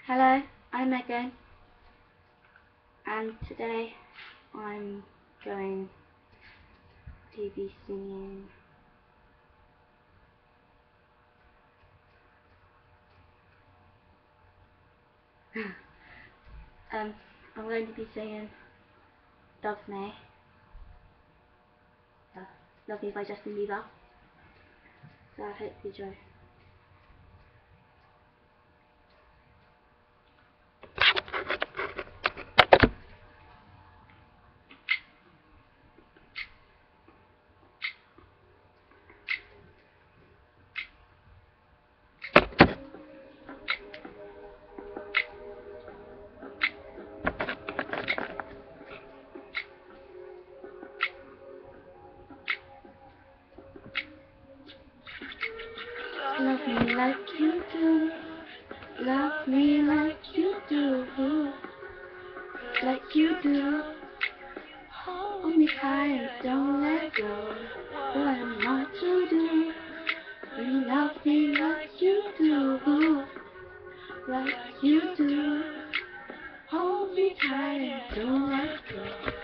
Hello, I'm Megan, and today I'm going to be singing I'm going to be singing Love Me, Love Me by Justin Bieber, so I hope you enjoy. Love me like you do, love me like you do, like you do. Hold me tight and don't let go. What am I to do? You love me like you do, like you do. Hold me tight and don't let go.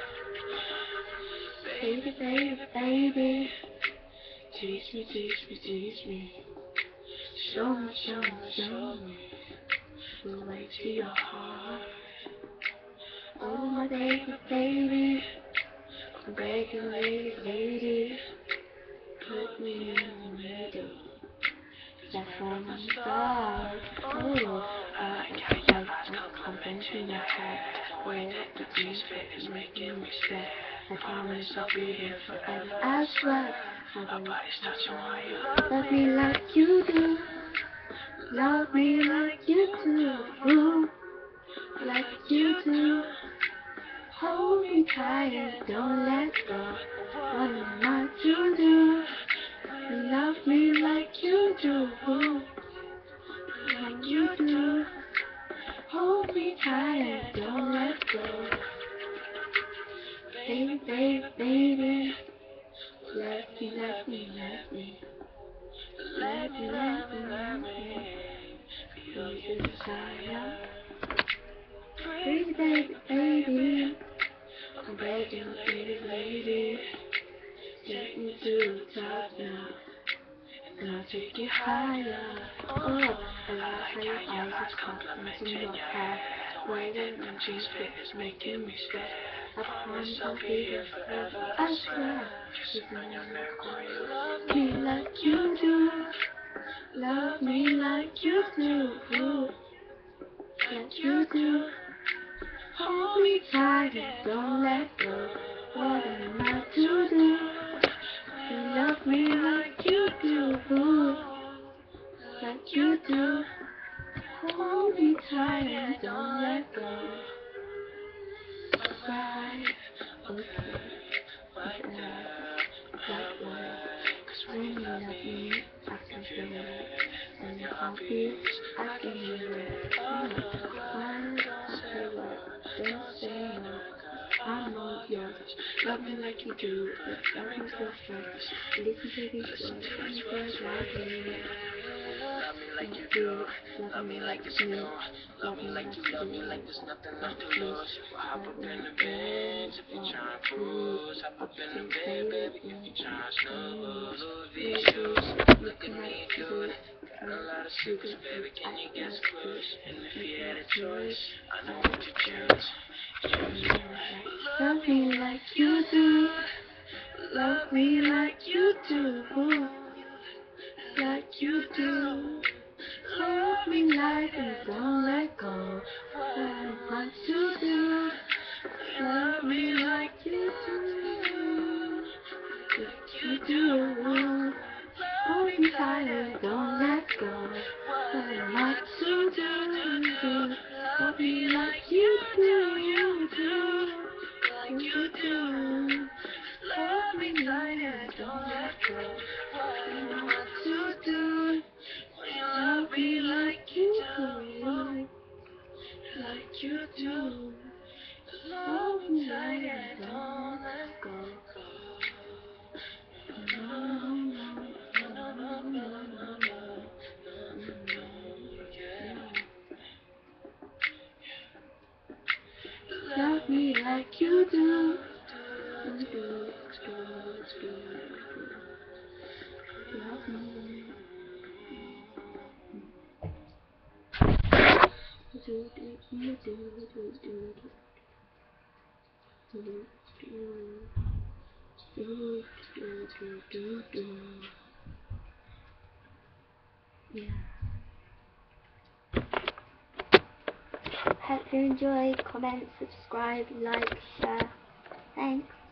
Baby, baby, baby, teach me, teach me, teach me. Show me, show me, show me the way to your heart. Oh, my baby, baby, I'm begging, lady, lady, put me in the middle. That's when I'm start. Oh, I can't convention your head. Where the jeans fit is making me stay. I promise I'll be here forever. I swear, my body's touching while you love me like you do. Love me like you do, like you do. Hold me tight and don't let go. What am I to do? Love me like you do, like you do. Hold me tight and don't let go. Baby, baby, baby, let me, let me, let me. Let me, let me, let me feel your desire. Pretty baby, baby, I'm begging, lady, lady, take me to the top now, and I'll take you higher. Oh, I like how your eyes are compliments in your hair. The way that my jeans fit is making me stay. I promise I'll be here forever, I swear. Just bring a miracle, you love me like you do. Love me like you do, like you do. Hold me tight and don't let go. What am I to do? Love me like you do, like you do. Hold me tight and don't let go. Right, okay, that way. 'Cause when you love me, I can feel it. When you're confused, I can hear it. Oh, quiet, say what, don't say no. I'm all yours. Love me like you do, but love me so first. Listen to these words, and first like me. Love me like you do, love me like it's new. Love me like you love me like there's nothing left to lose. We'll hop up in the Benz if you're trying to cruise. Hop up in the bed, baby, if you're trying to snooze. Louis V shoes, look at me do it. Got a lot of secrets, baby, can you guess clues? And if you had a choice, I know what you choose. Love me like you do. Love me like you do, like you do. Love me like and don't let go. What am I to do? Love me like you do, like you do. Hold me tight and don't let go. What am I to do? Love me like you do, like you do. Love me tight and don't let go. What am I to do? When you love me like you do, like you do. Love me tight and don't let go. No, no, no, no, no, no, no, no, no, yeah. love me like you do. Love me. Yeah. Hope you enjoy. Comment, subscribe, like, share. Thanks.